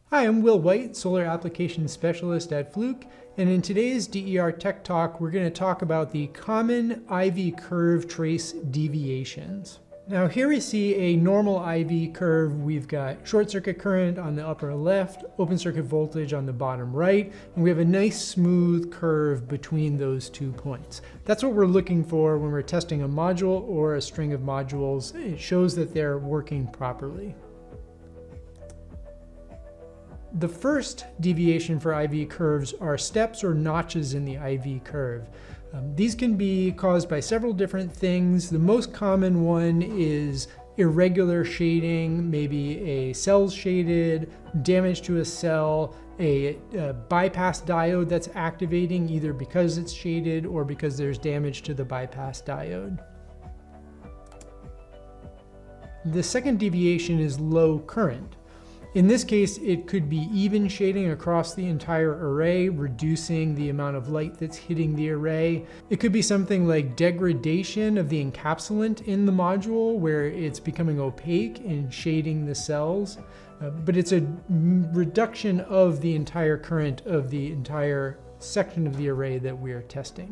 Hi, I'm Will White, Solar Applications Specialist at Fluke, and in today's DER Tech Talk, we're going to talk about the common IV curve trace deviations. Now here we see a normal IV curve. We've got short circuit current on the upper left, open circuit voltage on the bottom right, and we have a nice smooth curve between those 2 points. That's what we're looking for when we're testing a module or a string of modules. It shows that they're working properly. The first deviation for IV curves are steps or notches in the IV curve. These can be caused by several different things. The most common one is irregular shading, maybe a cell's shaded, damage to a cell, a bypass diode that's activating either because it's shaded or because there's damage to the bypass diode. The second deviation is low current. In this case, it could be even shading across the entire array, reducing the amount of light that's hitting the array. It could be something like degradation of the encapsulant in the module, where it's becoming opaque and shading the cells. But it's a reduction of the entire current of the entire section of the array that we're testing.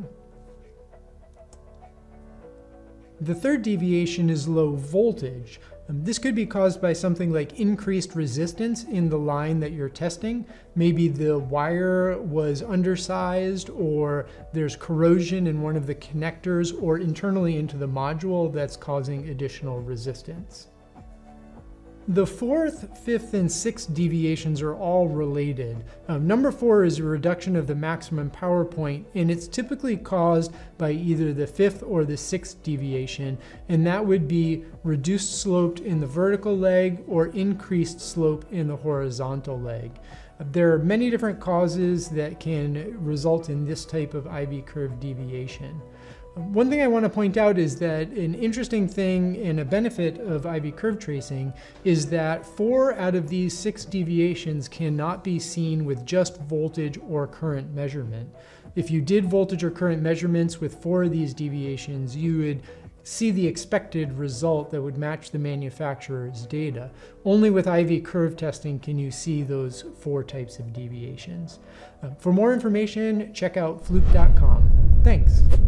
The third deviation is low voltage. This could be caused by something like increased resistance in the line that you're testing. Maybe the wire was undersized, or there's corrosion in one of the connectors or internally into the module that's causing additional resistance. The fourth, fifth, and sixth deviations are all related. Number 4 is a reduction of the maximum power point, and it's typically caused by either the fifth or the sixth deviation, and that would be reduced slope in the vertical leg or increased slope in the horizontal leg. There are many different causes that can result in this type of IV curve deviation. One thing I want to point out is that an interesting thing and a benefit of IV curve tracing is that 4 out of these 6 deviations cannot be seen with just voltage or current measurement. If you did voltage or current measurements with 4 of these deviations, you would see the expected result that would match the manufacturer's data. Only with IV curve testing can you see those 4 types of deviations. For more information, check out fluke.com. Thanks.